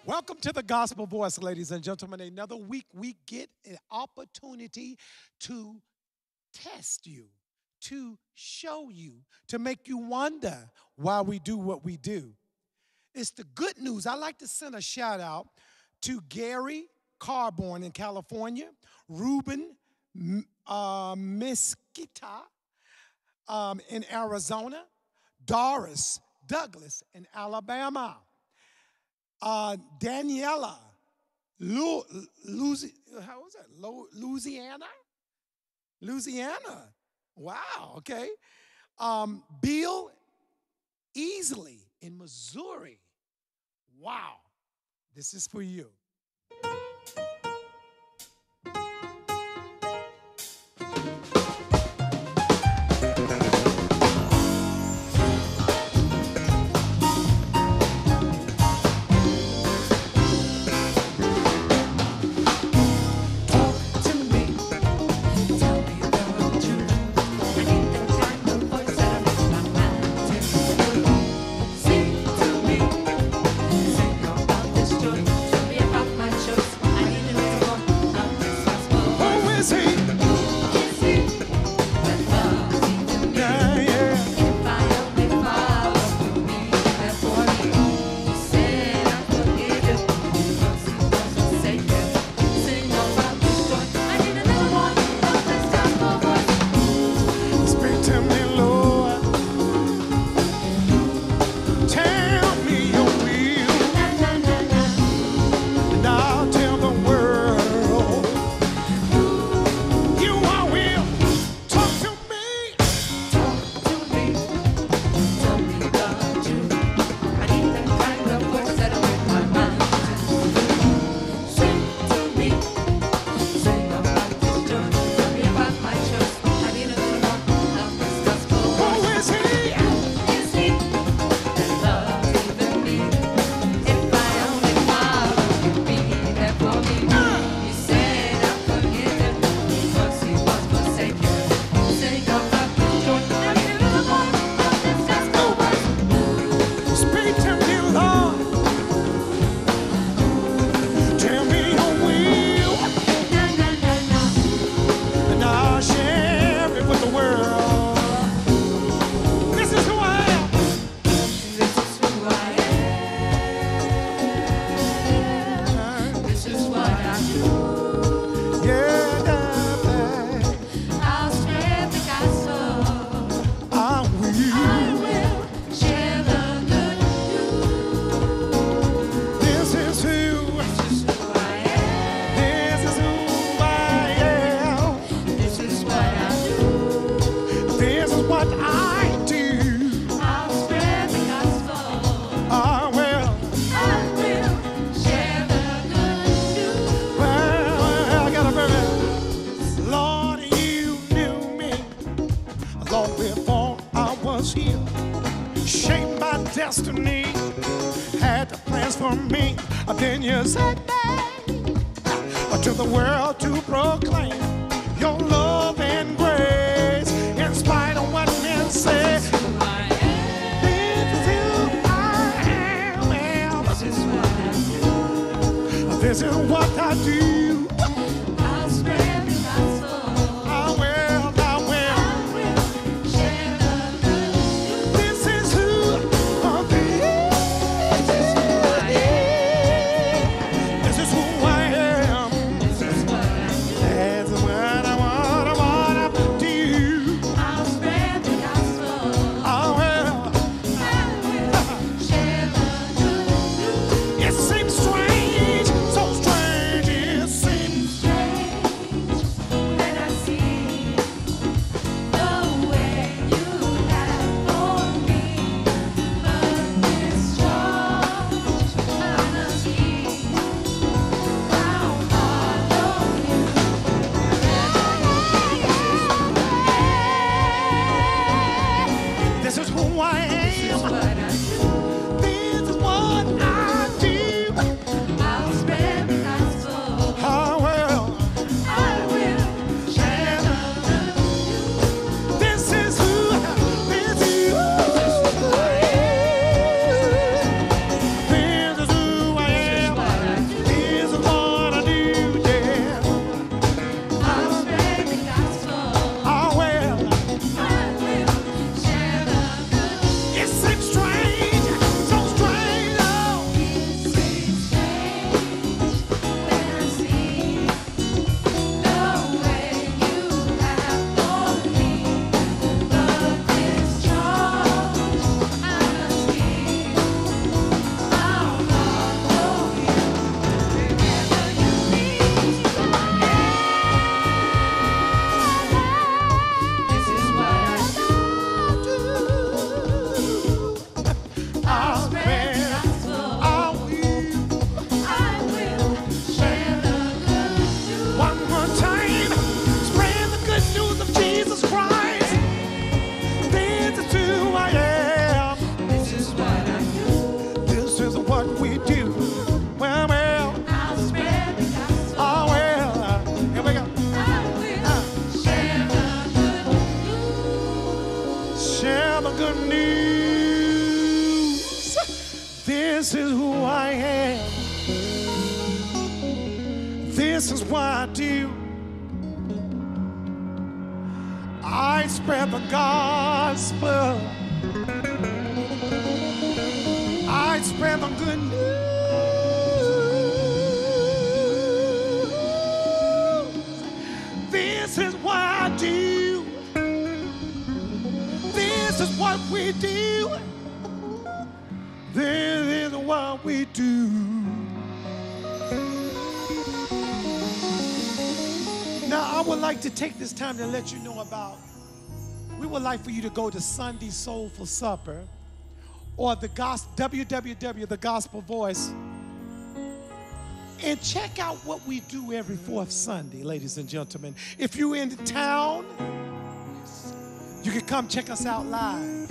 Welcome to the Gospel Voice, ladies and gentlemen. Another week we get an opportunity to test you, to show you, to make you wonder why we do what we do. It's the good news. I like to send a shout out to Gary Carborn in California, Ruben Mesquita in Arizona, Doris Douglas in Alabama, Daniela, Louisiana? Louisiana. Wow, okay. Bill Easley in Missouri. Wow, this is for you. Destiny had the plans for me. Then you said to the world to proclaim your love and grace in spite of what men say. This is who I am. This is what I do. This is what I do. I'll spread the gospel. I will. I will share the good news. This is who. This is who I am. This is what I do. I spread the gospel. I spread the good news. This is what I do. This is what we do. This is what we do. Now, I would like to take this time to let you know about, we would like for you to go to Sunday Soulful Supper or the www, the Gospel Voice, and check out what we do every fourth Sunday, ladies and gentlemen. If you're in town, you can come check us out live.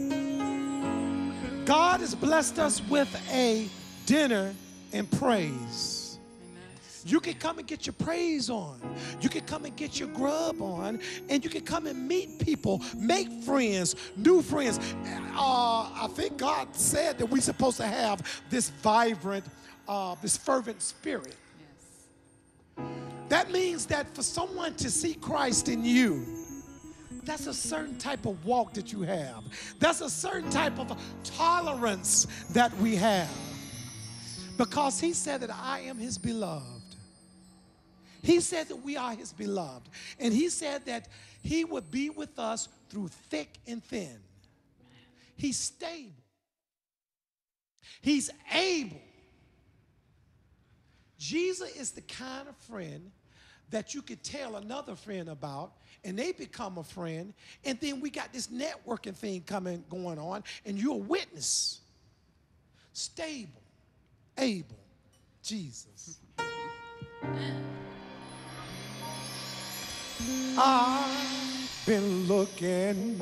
God has blessed us with a dinner and praise. You can come and get your praise on. You can come and get your grub on. And you can come and meet people, make friends, new friends. I think God said that we're supposed to have this vibrant, this fervent spirit. Yes. That means that for someone to see Christ in you, that's a certain type of walk that you have. That's a certain type of tolerance that we have. Because he said that I am his beloved. He said that we are his beloved. And he said that he would be with us through thick and thin. He's stable. He's able. Jesus is the kind of friend that you could tell another friend about, and they become a friend, and then we got this networking thing going on, and you're a witness. Stable, able, Jesus. I've been looking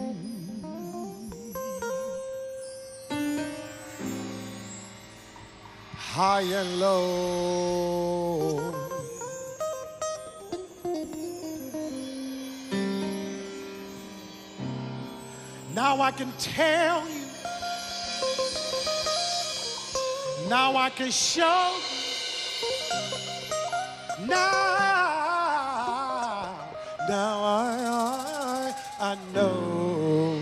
high and low. Now I can tell you. Now I can show you. Now I know.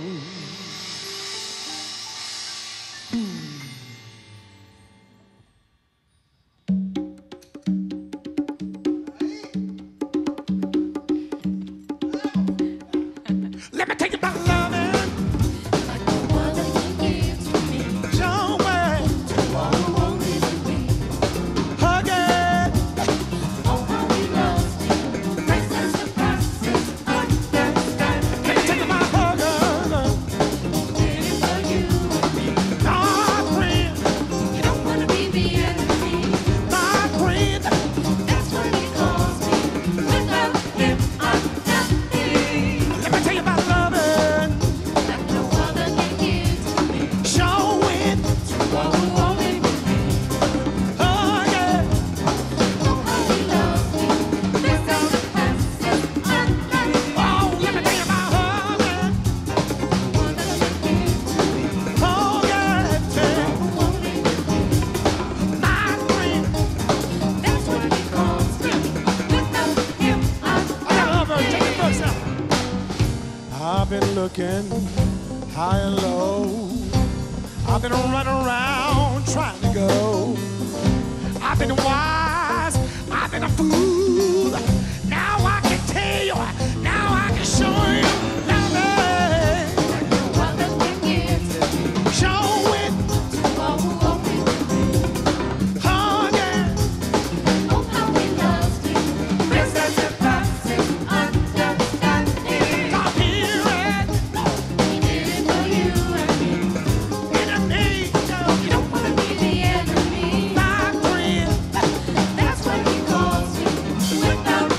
Let me take you about loving. Like the one that you give to me. Show me. Oh, won't leave me. Hugging. Oh, how he loves me. Grace and surpasses understanding. Let me take you about hugging. Did it for you and me. My friend. You don't want to be the enemy. My friend. That's what he calls me. Without him, I'm nothing. Let me tell you about loving. Like no other can give to me. Showing. Oh, only with me. Hugging. Oh, how he loves me. Grace and surpasses understanding. Oh, let me tell you about hugging. One that you give to me. Hugging. Only with me. My friend. That's what he calls me. Without him, I'm I love her. Take it first out. I've been looking high and low. I've been running around trying to go. I've been wise. I've been a fool. Now I can tell you. Now I can show you. Love no other can give to me. it. Show it. Oh, only with me. Hugging. Oh, how he loves me. Grace and surpasses understanding. Stop hearing. He did it for you and me. Enemy. You don't want to be the enemy. My friend. That's what he calls me. Without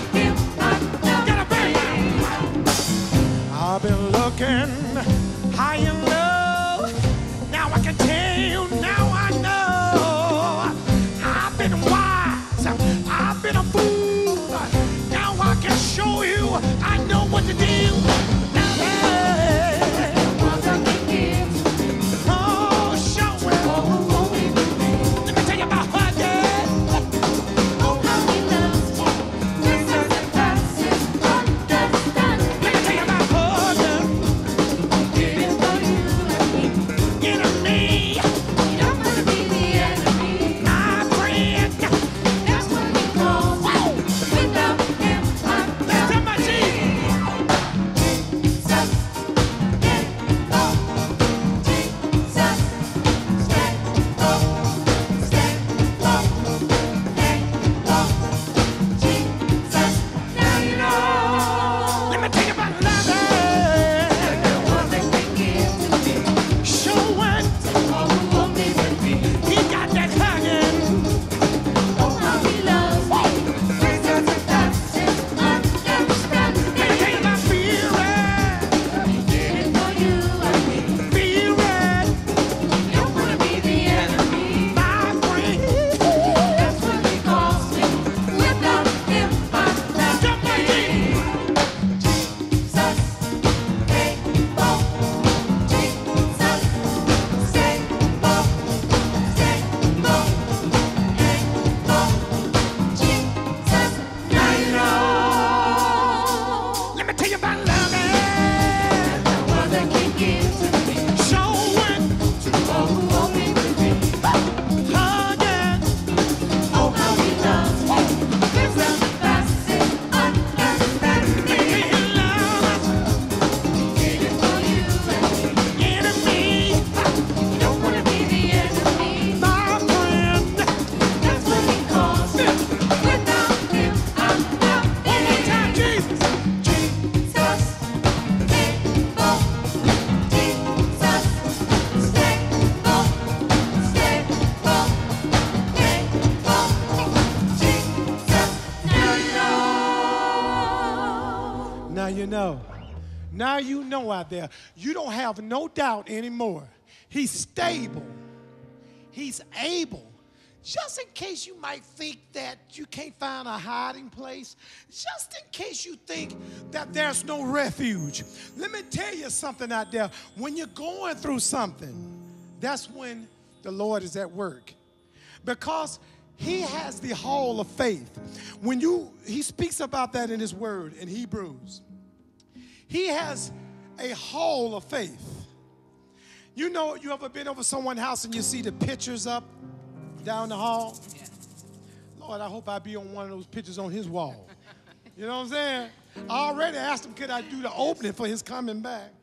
Now you know out there, you don't have no doubt anymore. He's stable. He's able. Just in case you might think that you can't find a hiding place, just in case you think that there's no refuge, let me tell you something out there. When you're going through something, that's when the Lord is at work. Because he has the hall of faith. He speaks about that in his word in Hebrews. He has a hall of faith. You know, you ever been over someone's house and you see the pictures up down the hall? Yeah. Lord, I hope I be on one of those pictures on his wall. You know what I'm saying? I already asked him, could I do the opening for his coming back?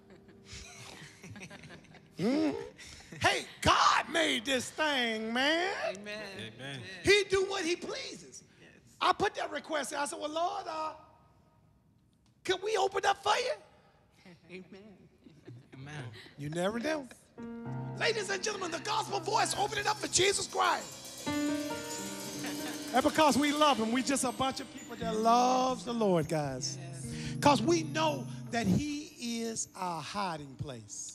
Hey, God made this thing, man. Amen. Amen. He do what he pleases. Yes. I put that request in. I said, well, Lord, could we open up for you? Amen. Amen. You never know. Ladies and gentlemen, the gospel voice, open it up for Jesus Christ. And because we love him, we just a bunch of people that loves the Lord, guys. Because we know that he is our hiding place.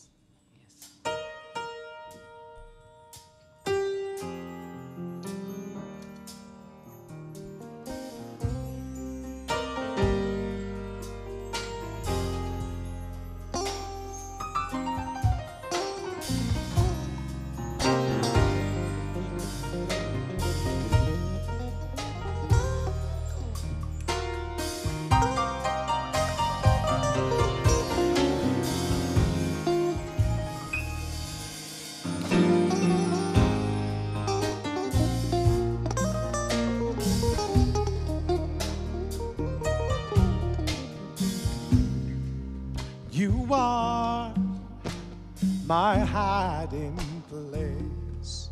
You are my hiding place,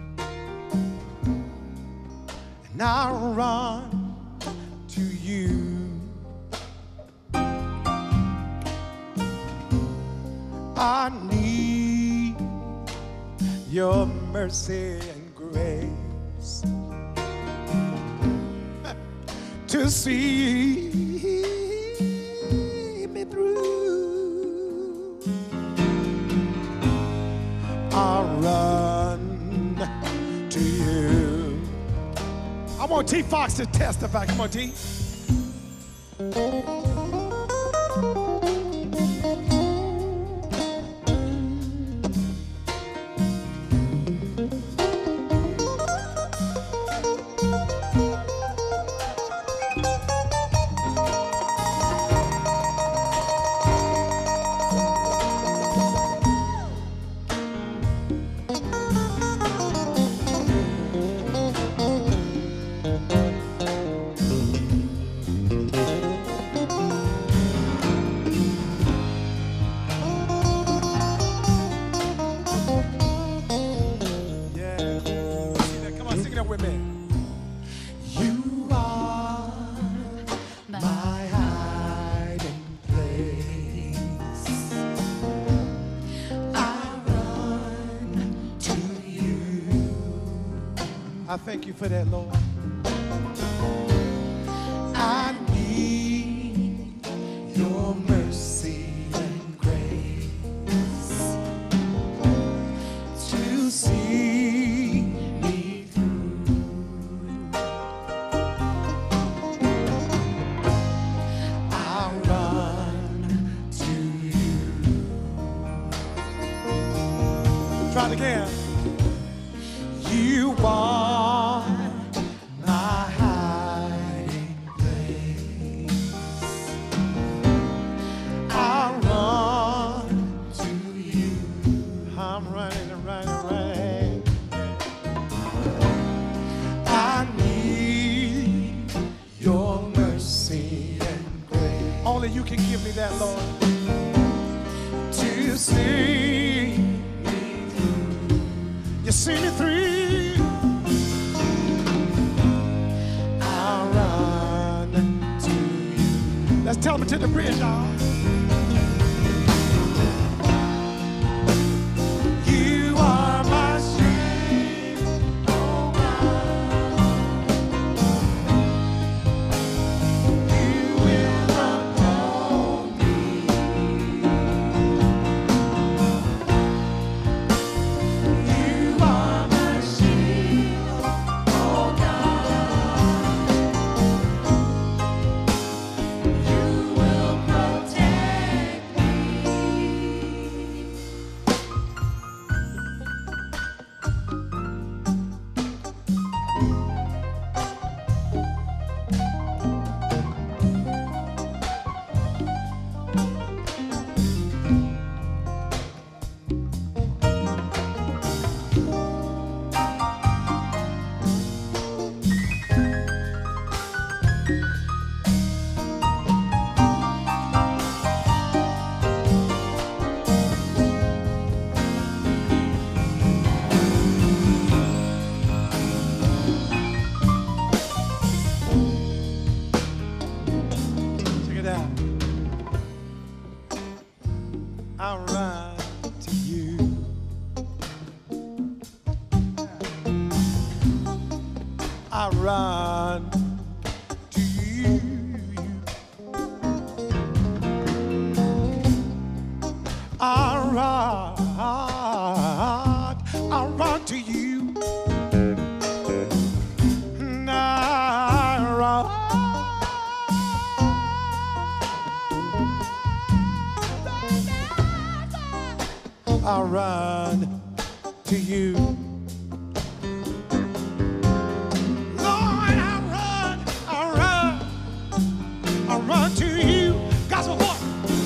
and I run to you. I need your mercy and grace to see me through. I run to you. I want T. Fox to testify. Come on, T. Thank you for that, Lord. I need your mercy and grace to see me through. I run to you. Try it again. You are my hiding place. I run to you. I'm running and running, running. I need your mercy and grace. Only you can give me that, Lord. To see me through. You see me through. Let's tell them to the bridge, y'all. You are my strength, oh God. You will uphold me. I run to you. I run to you. And I run to you. Lord, I run to you. Gospel boy.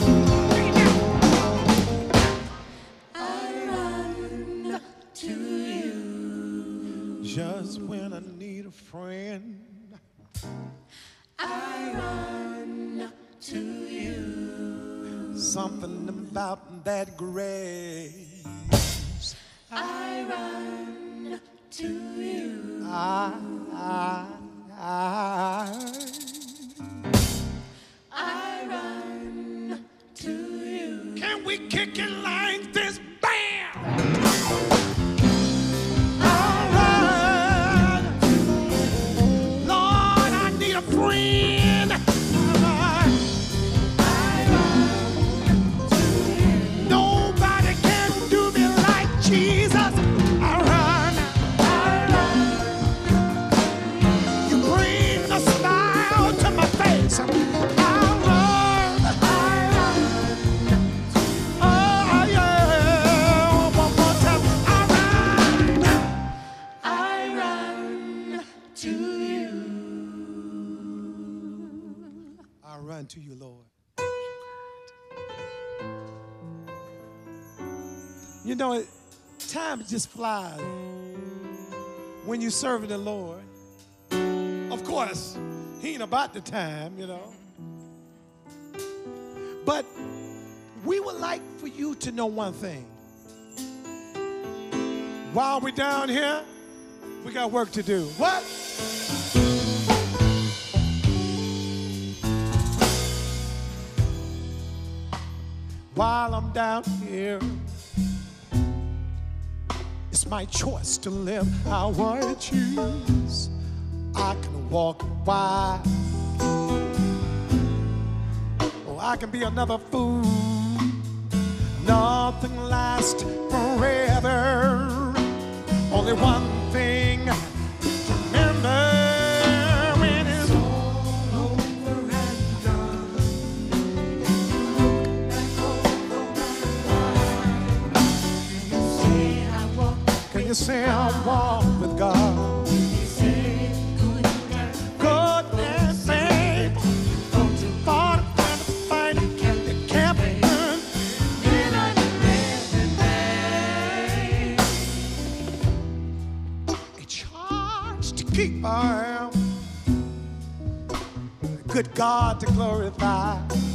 Just when I need a friend, I run to you. something about that grace. I run to you. I run to you. Can we kick it like this? Bam! Friend, nobody can do me like Jesus. I run. You bring a smile to my face. I run. Oh yeah, one more time. I run to you. I run to you, Lord. You know, time just flies when you're serving the Lord. Of course, he ain't about the time, you know. But we would like for you to know one thing. While we're down here, we got work to do. What? While I'm down here, it's my choice to live how I choose. I can walk wide, or I can be another fool. Nothing lasts forever. Only one thing to remember. You say I walk with God. You say good and safe. Don't you fall in the fight. You can't burn. A charge to keep our good God to glorify.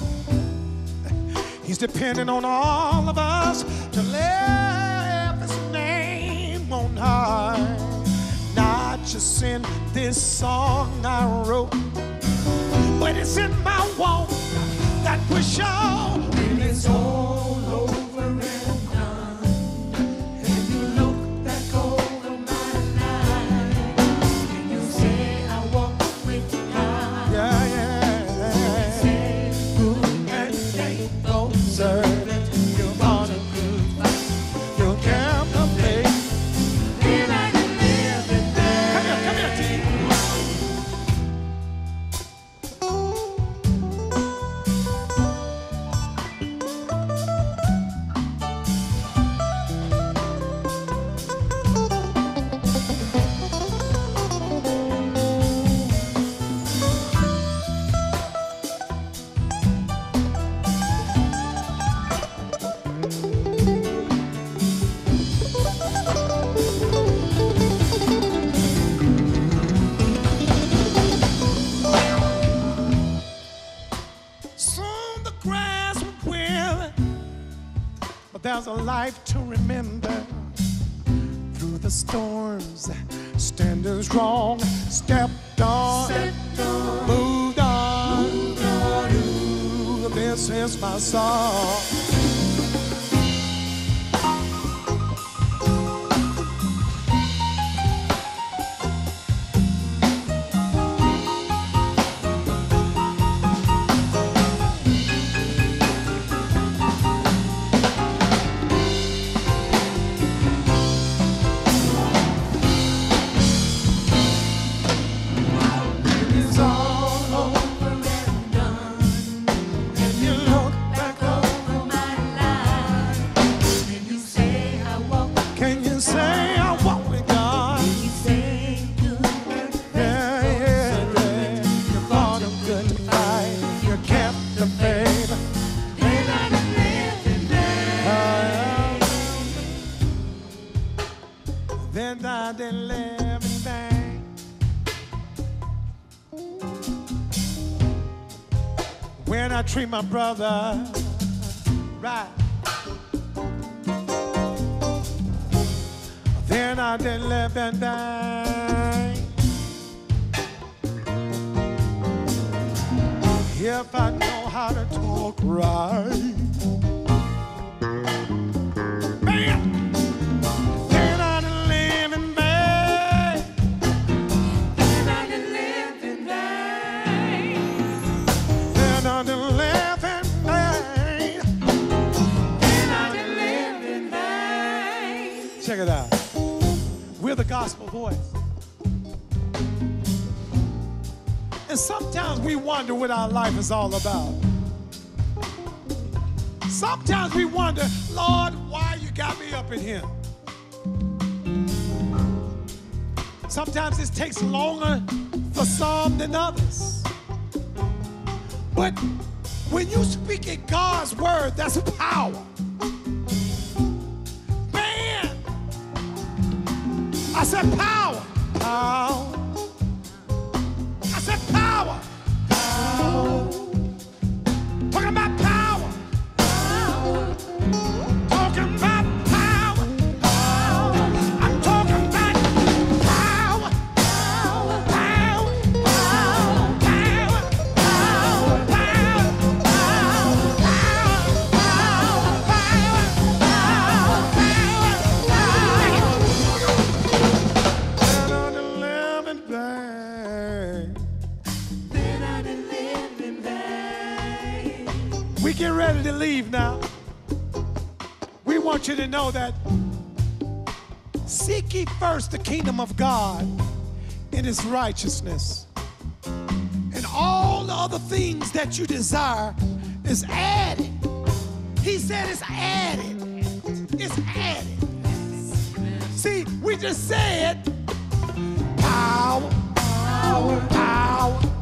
He's depending on all of us to live His name on high. Not just in this song I wrote, but it's in my walk that will show. When it's all over and done, and you look back over my life, and you say I walk with God. Yeah. Say good and faithful servant, you fought a good fight. You kept the faith. Live and live and Come here, T. Soon the grass will wither, but there's a life to remember. Through the storms, standing strong, stepped on, moved on. Ooh, this is my song. you say I walk with God. You say good Yeah, yeah, yeah. You fought a good fight. You kept the faith. then I done lived in vain. Then I didn't live in vain. When I treat my brother right, then I didn't live in vain. If I know how to talk right, bam, then I didn't live in vain. Then I done lived in vain. Then I didn't live in vain. Then I done lived in vain. Check it out. We're the gospel voice. And sometimes we wonder what our life is all about. Sometimes we wonder, Lord, why you got me up in here? Sometimes it takes longer for some than others. But when you speak in God's word, that's power. Man, I said power. Power. I said power. Power. Talking about power. Power, Talking about power. power, I'm talking about power. power, Power. power, Power. power, And on the living thing. then I done lived in vain. We get ready to leave now. We want you to know that seek ye first the kingdom of God and his righteousness. And all the other things that you desire is added. He said it's added. It's added. See, we just said power, power, power,